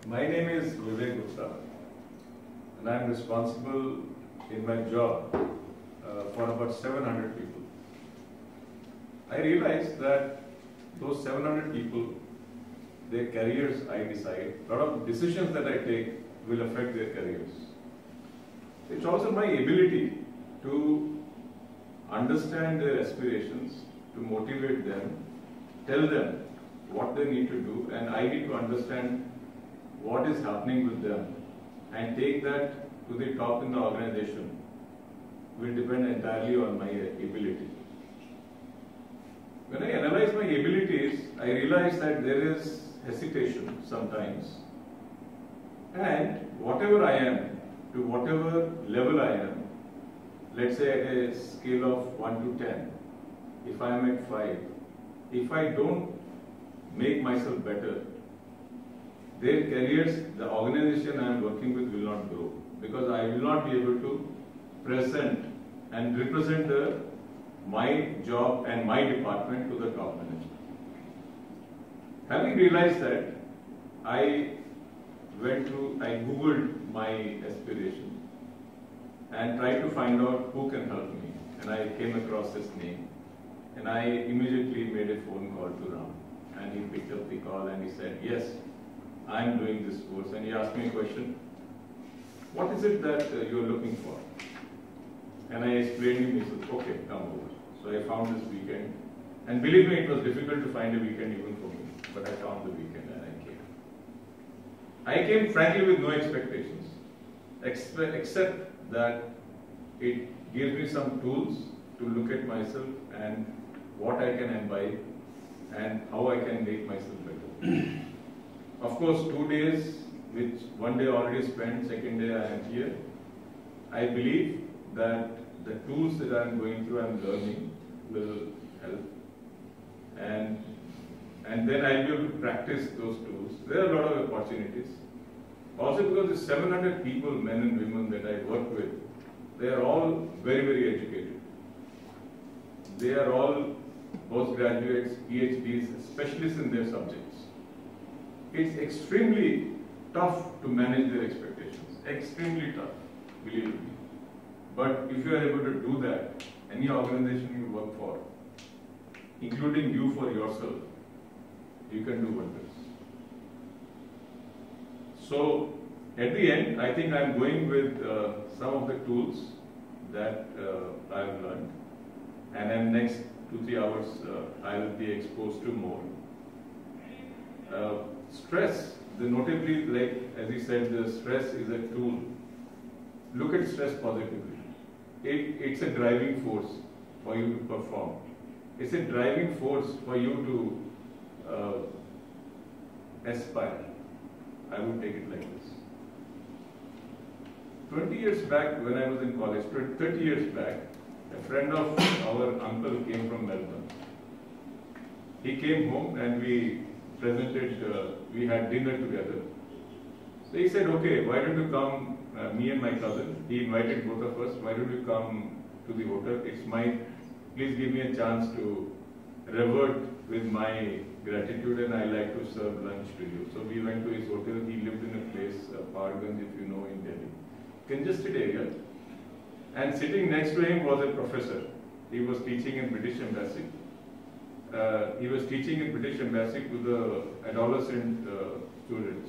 My name is Vivek Gupta, and I am responsible in my job for about 700 people. I realized that those 700 people, their careers I decide, a lot of decisions that I take will affect their careers. It's also my ability to understand their aspirations, to motivate them, tell them what they need to do, and I need to understand what is happening with them and take that to the top in the organization will depend entirely on my ability. When I analyze my abilities, I realize that there is hesitation sometimes, and whatever I am, to whatever level I am, let's say at a scale of 1 to 10, if I am at 5, if I don't make myself better, their careers, the organization I am working with will not grow, because I will not be able to present and represent my job and my department to the top management. Having realized that, I googled my aspiration and tried to find out who can help me, and I came across his name, and I immediately made a phone call to Ram, and he picked up the call and he said, yes, I am doing this course. And he asked me a question, what is it that you are looking for? And I explained to him. He said, okay, come over. So I found this weekend, and believe me, it was difficult to find a weekend even for me, but I found the weekend and I came. I came frankly with no expectations, except that it gives me some tools to look at myself and what I can imbibe and how I can make myself better. Of course, 2 days, which 1 day already spent, second day I am here. I believe that the tools that I am going through, I am learning, will help. And then I'll be able to practice those tools. There are a lot of opportunities. Also because the 700 people, men and women that I work with, they are all very, very educated. They are all postgraduates, PhDs, specialists in their subjects. It's extremely tough to manage their expectations. Extremely tough, believe me. But if you are able to do that, any organization you work for, including you for yourself, you can do wonders. So, at the end, I think I'm going with some of the tools that I've learned. And in next 2-3 hours, I will be exposed to more. Stress, notably, like as he said, the stress is a tool. Look at stress positively. It's a driving force for you to perform. It's a driving force for you to aspire. I would take it like this. 20 years back, when I was in college, 30 years back, a friend of our uncle came from Melbourne. He came home and we we had dinner together. So he said, okay, why don't you come, me and my cousin, he invited both of us, why don't you come to the hotel? Please give me a chance to revert with my gratitude, and I like to serve lunch to you. So we went to his hotel. He lived in a place, Parganj, if you know, in Delhi. Congested area. And sitting next to him was a professor. He was teaching in British Embassy. He was teaching in British Embassy to the adolescent students.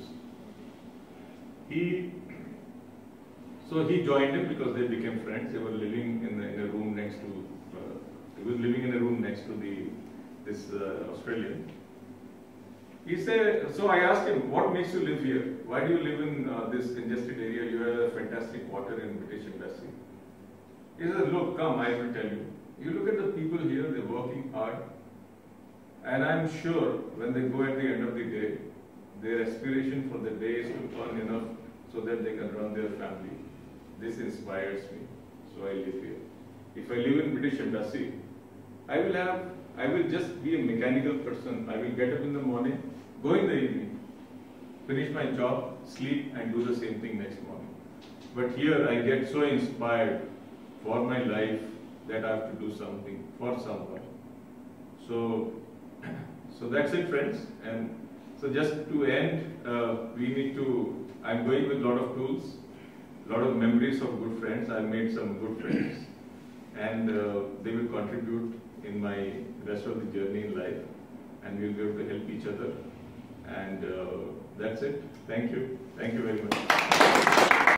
So he joined him because they became friends. They were living in a room next to. He was living in a room next to this Australian. He said. So I asked him, "What makes you live here? Why do you live in this congested area? You have fantastic water in British Embassy." He said, "Look, come, I will tell you. You look at the people here. They're working hard. And I'm sure when they go at the end of the day, their aspiration for the day is to earn enough so that they can run their family. This inspires me, so I live here. If I live in British Embassy, I will just be a mechanical person. I will get up in the morning, go in the evening, finish my job, sleep, and do the same thing next morning. But here I get so inspired for my life that I have to do something for someone. So that's it, friends. And so just to end, we need to I'm going with a lot of tools, a lot of memories of good friends. I've made some good friends, and they will contribute in my rest of the journey in life, and we'll be able to help each other. And that's it. Thank you. Thank you very much.